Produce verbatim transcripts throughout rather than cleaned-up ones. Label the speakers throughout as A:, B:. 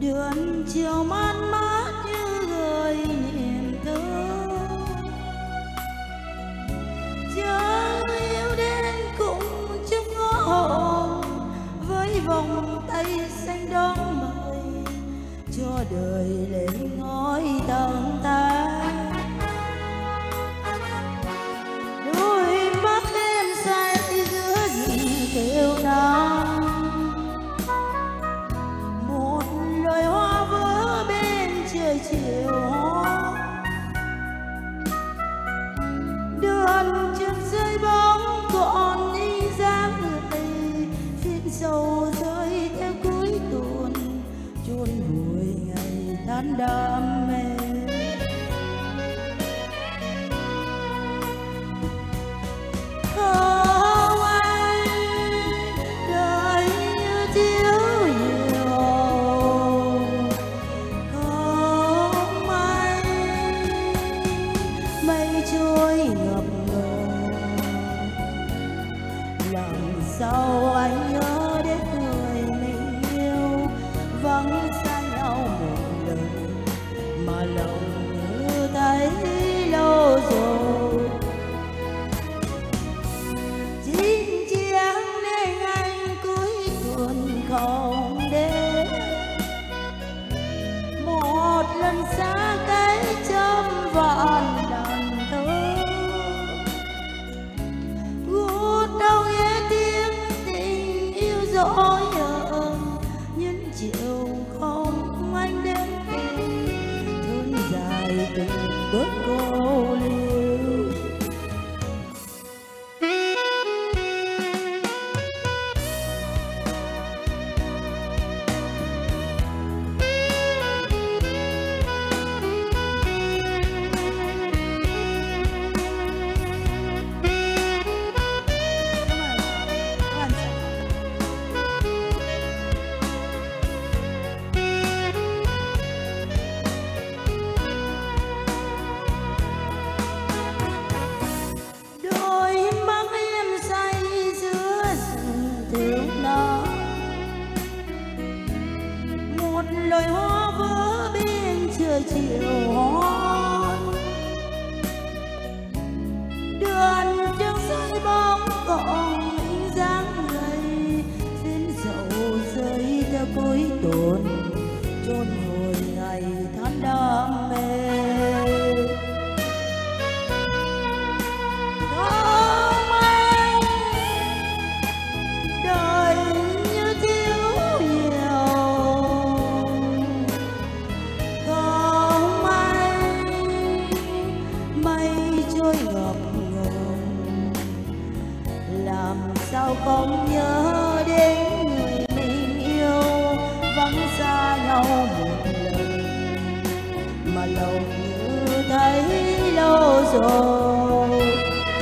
A: đường chiều man mát như gợi niềm thương. Chờ yêu đến cùng trong ngõ hồn với vòng tay xanh đón mời cho đời lên ngói tầng ta. Đôi mắt em say giữa rừng kêu nắng, một lời hoa vỡ bên trời chiều hoa. Đường chân rơi bóng còn đi dáng người, phiên sầu rơi theo cuối tuần chôn vùi ngày tháng đam mê. Không ai đời như thiếu nhiều, không ai mây trôi ngập ngừng. Làm sao anh nhớ đến người mình yêu, vắng xa nhau một lần mà lòng như thấy lâu rồi. Chính chiếc nên anh cuối tuần không đến, một lần xa cách trăm vạn lần thơ. Gút đâu nghe tiếng tình yêu dối ơi, những chiều không anh đến tìm thương dài từng bước cô liêu. Lời hoa vỡ bên trời chiều hoa. Đường chân say bóng còn hình dáng người, phiên dầu rơi theo cuối tuần chôn vùi ngày tháng đam mê. Làm sao không nhớ đến người mình yêu, vắng xa nhau một lần mà lòng như thấy lâu rồi.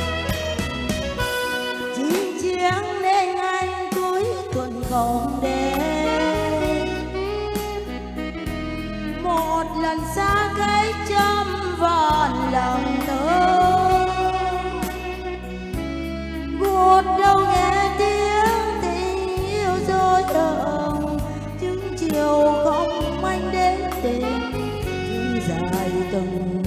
A: Chính chiếc nên anh cuối tuần không đến, một lần xa cách trăm vạn lần nữa. Một đâu nghe tiếng tình yêu dối ợn, chứng chiều không anh đến tìm, chứng dài từng